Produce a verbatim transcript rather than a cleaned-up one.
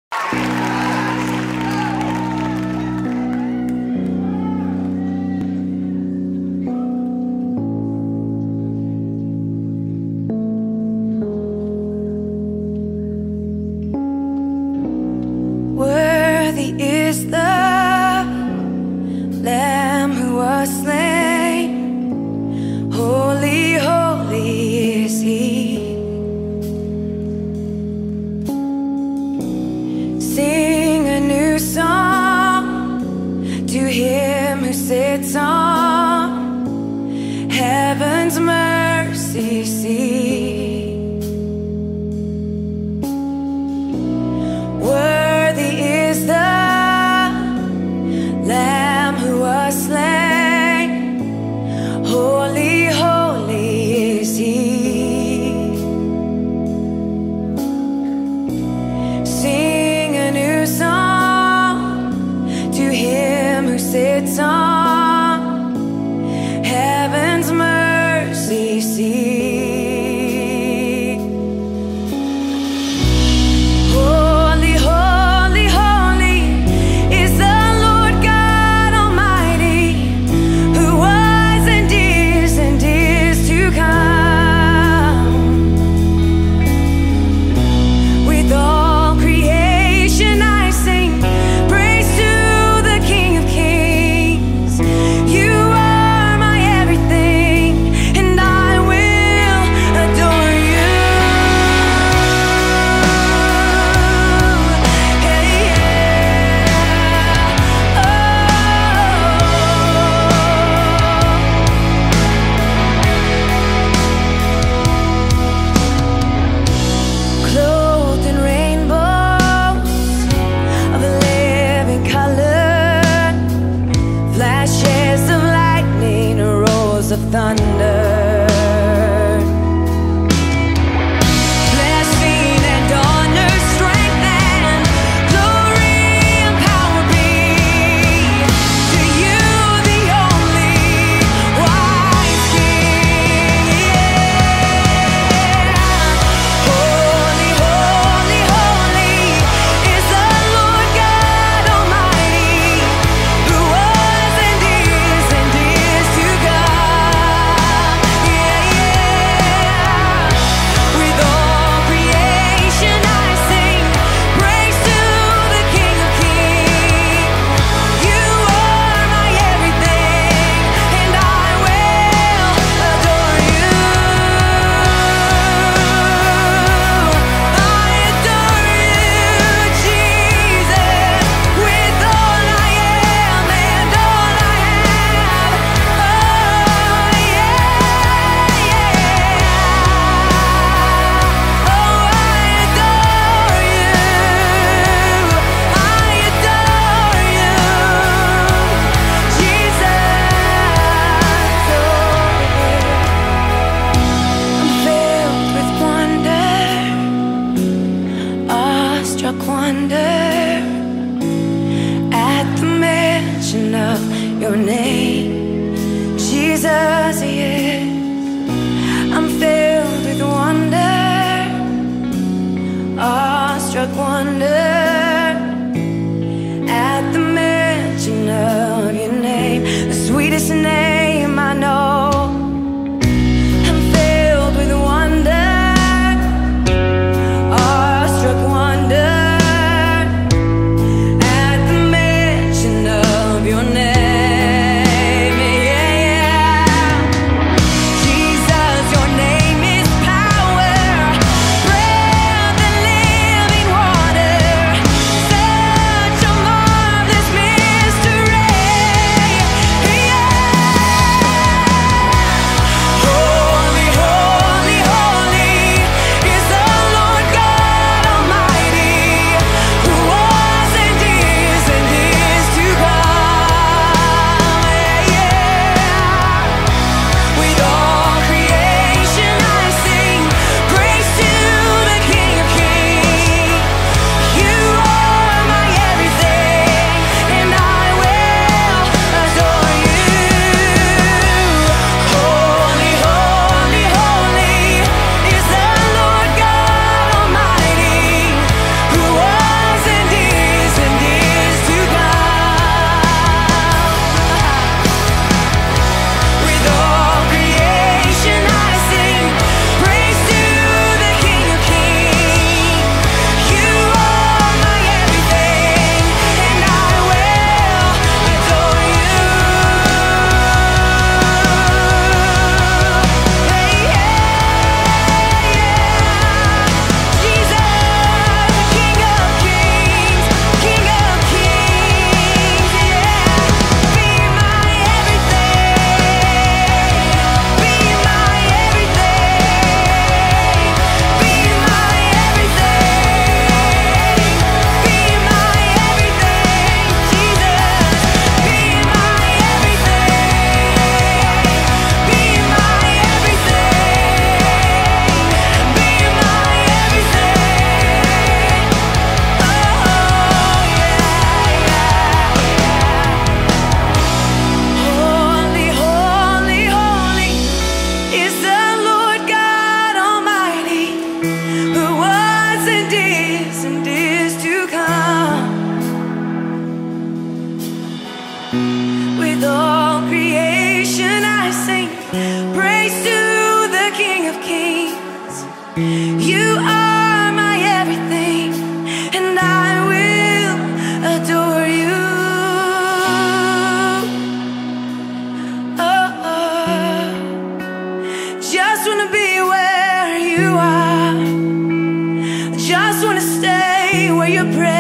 Worthy is the Lamb who was slain. Holy, holy is He. Sing a new song to Him who sits on heaven's mercy seat. Worthy is the Lamb who was slain. Holy, holy is He. Sing a new song to Him who sits on heaven's mercy seat. Of thunder, blessing and honor, strength and glory and power be to you, the only wise King. Holy, holy, holy is the Lord God Almighty, who was and is and is to come. Wonder at the mention of your name, Jesus, yes. I'm filled with wonder, awestruck wonder at the mention of your name, the sweetest name I know. I'm filled with wonder, awestruck wonder. Your name, yeah, yeah. Jesus, your name is power, breath and living water. your presence.